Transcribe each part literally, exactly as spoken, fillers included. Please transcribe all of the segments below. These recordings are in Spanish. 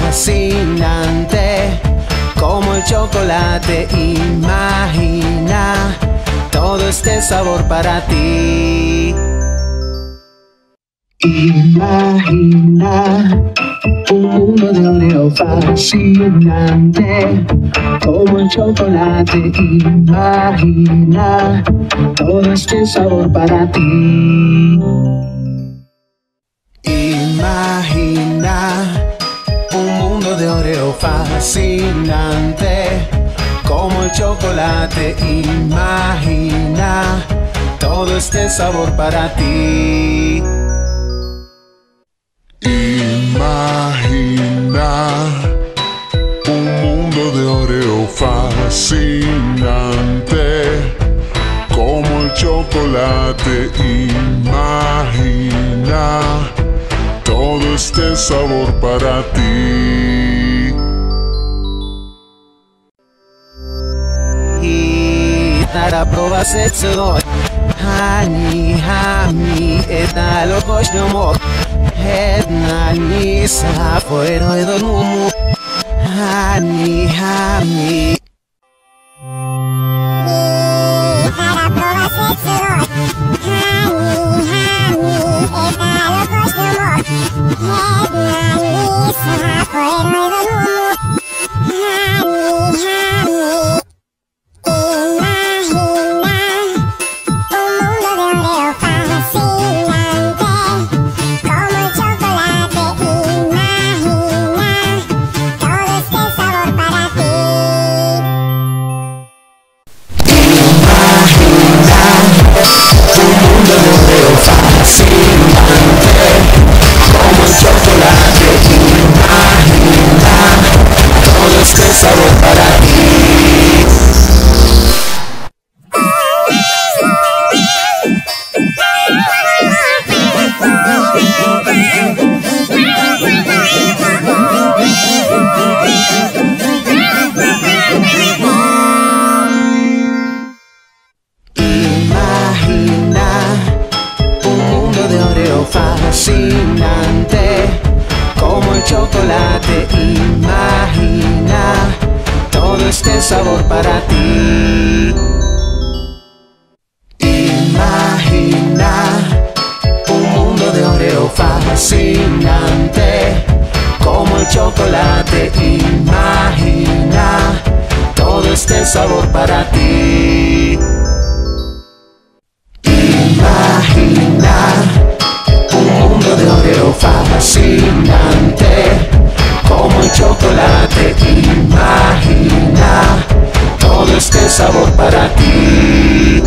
fascinante, como el chocolate. Imagina todo este sabor para ti. Imagina un mundo de Oreo fascinante, como el chocolate. Imagina todo este sabor para ti. Imagina un mundo de Oreo fascinante, como el chocolate. Imagina todo este sabor para ti. Imagina un mundo de Oreo fascinante, como el chocolate. Imagina todo este sabor para ti. Y para probar sexo, hani hami eta lokos no mo. Edna ni sa fuera de mumu, hani hami. Para probar sexo, hani hami eta lokos no mo. Edna ni sa fuera de mumu, hani hami. Fascinante, como el chocolate. Imagina todo este sabor para ti. Imagina un mundo de Oreo fascinante, como el chocolate. Imagina todo este sabor para ti. Imagina un mundo de Oreo fascinante, como el chocolate. Imagina todo este sabor para ti.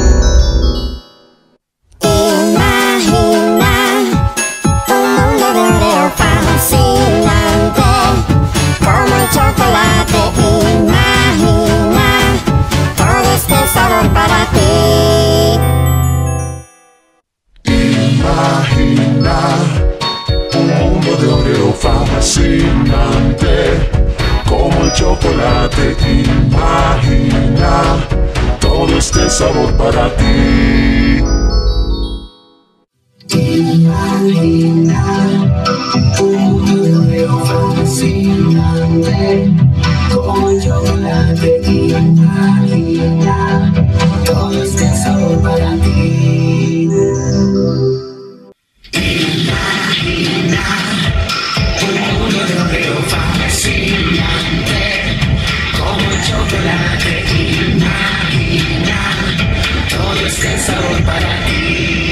Imagina un mundo de Oreo fascinante, como el chocolate. Imagina todo este sabor para ti. Imagina un mundo de Oreo fascinante, como el chocolate. Imagina todo este sabor para ti. Imagina un mundo de Oreo fascinante, como el chocolate. Imagina todo este sabor para ti. Imagina un mundo de Oreo fascinante, como el chocolate. Imagina todo este sabor para ti.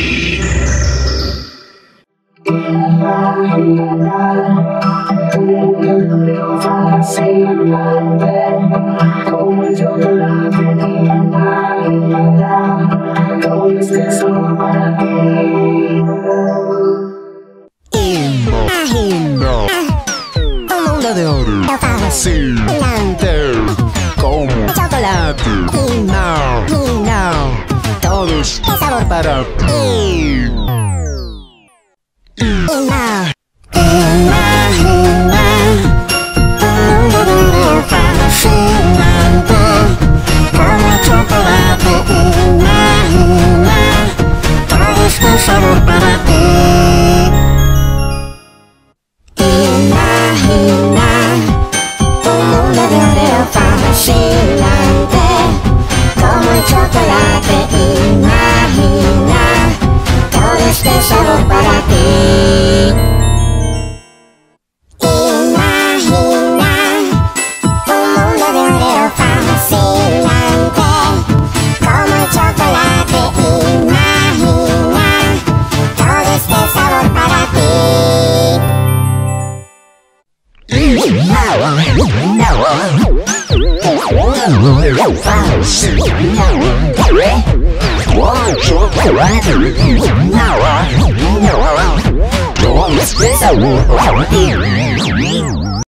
Imagina un mundo de Oreo fascinante, como el chocolate. Imagina todo este sabor para ti. Imagina un mundo de Oreo fascinante, como el chocolate. Imagina todo este sabor para ti. Imagina un mundo de Oreo fascinante, como el chocolate. Imagina todo este sabor para ti. Imagina este sabor para ti. Imagina un mundo de Oreo fascinante, como el chocolate. Imagina todo este sabor para ti. Chocolate,